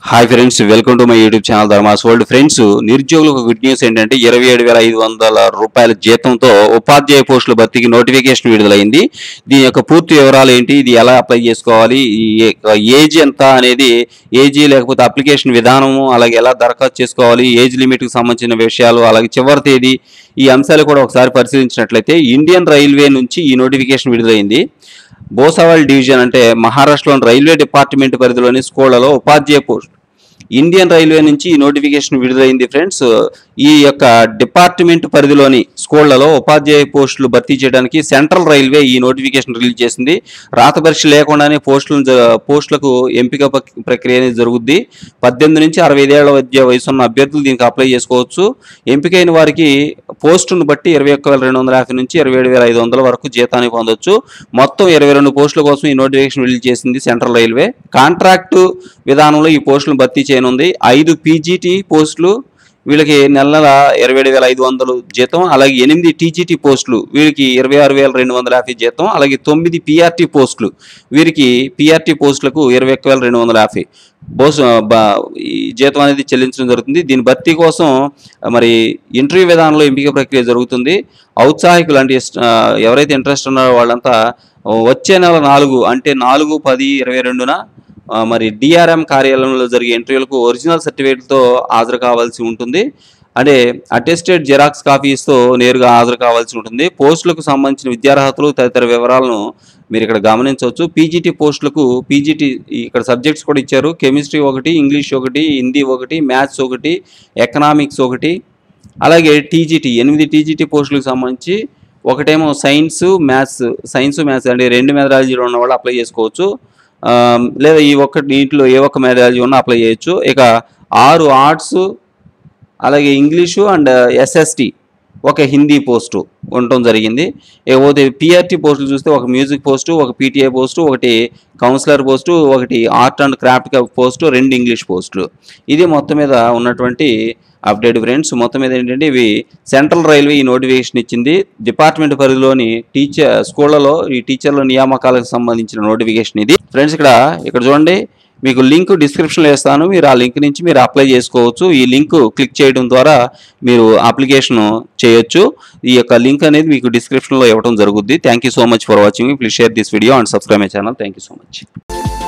Hi friends, welcome to my YouTube channel దలFull. Friends, నిరుద్యోగులకు good news ఏంటంటే 27,500 రూపాయల జీతంతో ఉపాధ్యాయ పోస్టుల భర్తీకి నోటిఫికేషన్ విడుదలైంది. దీని యొక్క పూర్తి వివరాలు ఏంటి, ఇది ఎలా అప్లై చేసుకోవాలి, ఏజ్ ఎంత అనేది, ఏజీ లేకపోతే అప్లికేషన్ విధానము, అలాగే ఎలా దరఖాస్తు చేసుకోవాలి, ఏజ్ లిమిట్కి సంబంధించిన విషయాలు, అలాగే చివరి తేదీ, ఈ అంశాలు కూడా ఒకసారి పరిశీలించినట్లయితే ఇండియన్ రైల్వే నుంచి ఈ నోటిఫికేషన్ విడుదలైంది. భూసావల్ డివిజన్ అంటే మహారాష్ట్రలోని రైల్వే డిపార్ట్మెంట్ పరిధిలోని స్కూళ్లలో ఉపాధ్యాయ పోస్ట్ ఇండియన్ రైల్వే నుంచి ఈ నోటిఫికేషన్ విడుదలైంది. ఫ్రెండ్స్, ఈ యొక్క డిపార్ట్మెంట్ పరిధిలోని స్కూళ్లలో ఉపాధ్యాయ పోస్టులు భర్తీ చేయడానికి సెంట్రల్ రైల్వే ఈ నోటిఫికేషన్ రిలీజ్ చేసింది. రాత పరీక్ష లేకుండానే పోస్టులకు ఎంపిక ప్రక్రియ అనేది జరుగుద్ది. 18 నుంచి 65 ఏళ్ల మధ్య వయసున్న అభ్యర్థులు దీనికి అప్లై చేసుకోవచ్చు. ఎంపికైన వారికి పోస్టును బట్టి 21,250 నుంచి 27,500 వరకు జీతాన్ని పొందొచ్చు. మొత్తం 22 పోస్టుల కోసం ఈ నోటిఫికేషన్ రిలీజ్ చేసింది సెంట్రల్ రైల్వే. కాంట్రాక్టు విధానంలో ఈ పోస్టులను భర్తీ చేయనుంది. 5 పీజీటీ పోస్టులు, వీళ్ళకి నెల 27,500 జీతం. అలాగే 8 టీజీటీ పోస్టులు, వీరికి 26,250 జీతం. అలాగే 9 పీఆర్టీ పోస్టులు, వీరికి పీఆర్టీ పోస్టులకు 21,250 ఈ జీతం అనేది చెల్లించడం జరుగుతుంది. దీని భర్తీ కోసం మరి ఇంటర్వ్యూ విధానంలో ఎంపిక ప్రక్రియ జరుగుతుంది. ఔత్సాహికులు అంటే ఎవరైతే ఇంట్రెస్ట్ ఉన్నారో వాళ్ళంతా వచ్చే నెల 4 అంటే 4/10/22న మరి డిఆర్ఎం కార్యాలయంలో జరిగే ఇంటర్వ్యూలకు ఒరిజినల్ సర్టిఫికేట్తో హాజరు కావాల్సి ఉంటుంది. అంటే అటెస్టెడ్ జిరాక్స్ కాపీస్తో నేరుగా హాజరు కావాల్సి ఉంటుంది. పోస్టులకు సంబంధించిన విద్యార్హతలు తదితర వివరాలను మీరు ఇక్కడ గమనించవచ్చు. పీజీటీ పోస్టులకు పీజీటీ ఇక్కడ సబ్జెక్ట్స్ కూడా ఇచ్చారు. Chemistry 1, English 1, Hindi 1, maths 1, economics 1. అలాగే టీజీటీ 8 టీజీటీ పోస్టులకు సంబంధించి ఒకటేమో సైన్స్ మ్యాథ్స్ అంటే 2 మెథడాలజీలో ఉన్న వాళ్ళు అప్లై చేసుకోవచ్చు. లేదా దీంట్లో ఏ ఒక్క మెథడాలజీ ఉన్నా అప్లై చేయొచ్చు. ఇక 6 ఆర్ట్స్, అలాగే ఇంగ్లీషు అండ్ ఎస్ఎస్టీ, ఒక హిందీ పోస్టు ఉండటం జరిగింది. ఇకపోతే పీఆర్టీ పోస్టులు చూస్తే ఒక మ్యూజిక్ పోస్టు, ఒక పీటీఐ పోస్టు, ఒకటి కౌన్సిలర్ పోస్టు, ఒకటి art and craft post, 2 English పోస్టులు. ఇది మొత్తం మీద ఉన్నటువంటి అప్డేట్ ఫ్రెండ్స్. మొత్తం మీద ఏంటంటే ఇవి సెంట్రల్ రైల్వే ఈ నోటిఫికేషన్ ఇచ్చింది. డిపార్ట్మెంట్ పరిధిలోని స్కూళ్లలో ఈ టీచర్ల నియామకాలకు సంబంధించిన నోటిఫికేషన్ ఇది. ఫ్రెండ్స్, ఇక్కడ చూడండి, మీకు లింక్ డిస్క్రిప్షన్లో వేస్తాను. మీరు ఆ లింక్ నుంచి మీరు అప్లై చేసుకోవచ్చు. ఈ లింక్ క్లిక్ చేయడం ద్వారా మీరు అప్లికేషన్ చేయొచ్చు. ఈ యొక్క లింక్ అనేది మీకు డిస్క్రిప్షన్లో ఇవ్వడం జరుగుద్ది. Thank you so much for watching. Please share this video and subscribe my channel. Thank you so much.